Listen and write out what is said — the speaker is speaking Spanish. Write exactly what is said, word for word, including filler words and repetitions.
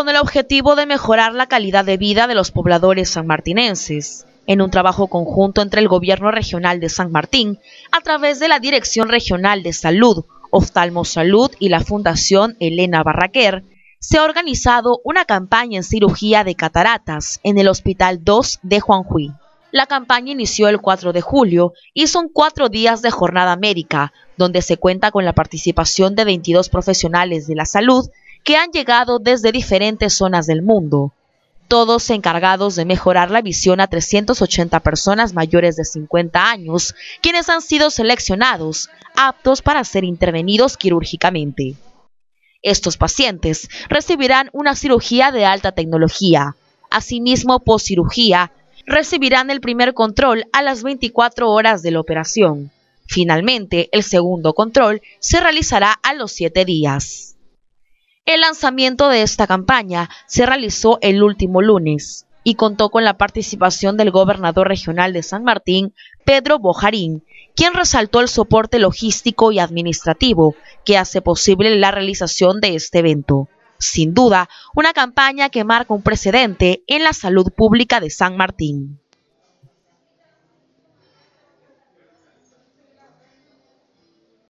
con el objetivo de mejorar la calidad de vida de los pobladores sanmartinenses, en un trabajo conjunto entre el Gobierno Regional de San Martín, a través de la Dirección Regional de Salud, Oftalmosalud y la Fundación Elena Barraquer, se ha organizado una campaña en cirugía de cataratas en el Hospital dos de Juanjuy. La campaña inició el cuatro de julio y son cuatro días de jornada médica, donde se cuenta con la participación de veintidós profesionales de la salud que han llegado desde diferentes zonas del mundo, todos encargados de mejorar la visión a trescientas ochenta personas mayores de cincuenta años, quienes han sido seleccionados, aptos para ser intervenidos quirúrgicamente. Estos pacientes recibirán una cirugía de alta tecnología. Asimismo, poscirugía, recibirán el primer control a las veinticuatro horas de la operación. Finalmente, el segundo control se realizará a los siete días. El lanzamiento de esta campaña se realizó el último lunes y contó con la participación del gobernador regional de San Martín, Pedro Bojarín, quien resaltó el soporte logístico y administrativo que hace posible la realización de este evento. Sin duda, una campaña que marca un precedente en la salud pública de San Martín.